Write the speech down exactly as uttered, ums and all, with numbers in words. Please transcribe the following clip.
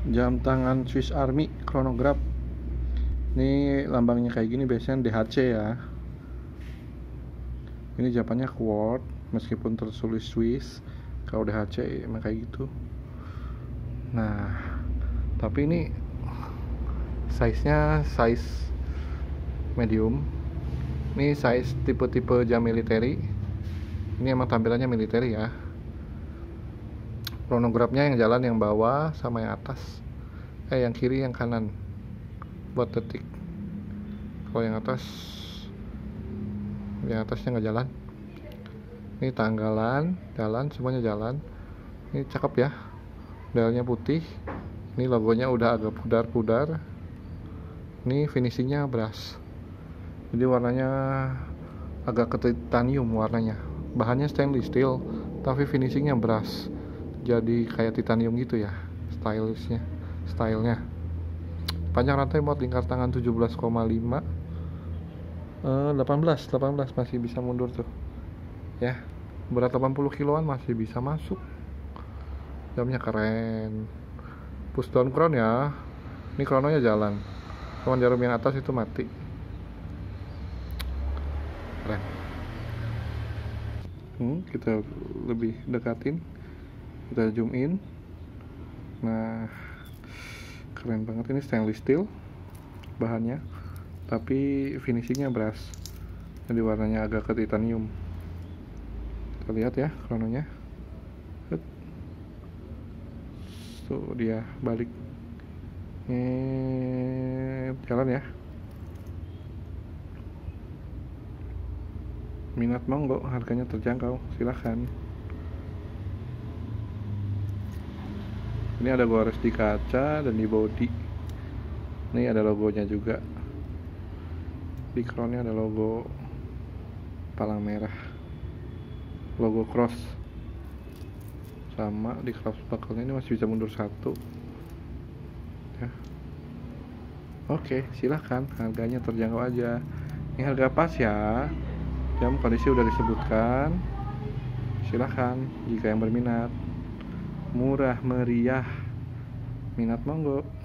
Jam tangan Swiss Army chronograph. Ini lambangnya kayak gini biasanya D H C ya. Ini jawabannya quart, meskipun tertulis Swiss. Kalau D H C emang kayak gitu. Nah, tapi ini size-nya size medium. Ini size tipe-tipe jam military. Ini emang tampilannya militer ya. Chronograph-nya yang jalan yang bawah sama yang atas. Eh yang kiri yang kanan buat detik. Kalau yang atas, yang atasnya nggak jalan. Ini tanggalan, jalan, semuanya jalan. Ini cakep ya. Dialnya putih. Ini logonya udah agak pudar-pudar. Ini finishingnya brass. Jadi warnanya agak ke titanium warnanya. Bahannya stainless steel, tapi finishingnya brass. Jadi kayak titanium gitu ya, stylishnya, stylenya. Panjang rantai muat lingkar tangan tujuh belas koma lima, eh, delapan belas, delapan belas masih bisa mundur tuh. Ya, berat delapan puluh kiloan masih bisa masuk. Jamnya keren. Push down crown ya. Ini krononya jalan. Cuman jarum yang atas itu mati. Keren. Hmm, kita lebih dekatin. Kita zoom in. Nah, keren banget, ini stainless steel bahannya, tapi finishingnya brass. Jadi warnanya agak ke titanium. Kita lihat ya krononya. Tuh dia balik. Eh, jalan ya. Minat monggo, harganya terjangkau, silahkan. Ini ada gores di kaca dan di body. Ini ada logonya juga. Di crownnya ada logo palang merah, logo cross. Sama di cross buckle-nya ini masih bisa mundur satu. Ya. Oke, silahkan, harganya terjangkau aja. Ini harga pas ya. Jam kondisi udah disebutkan. Silahkan jika yang berminat. Murah meriah, minat monggo.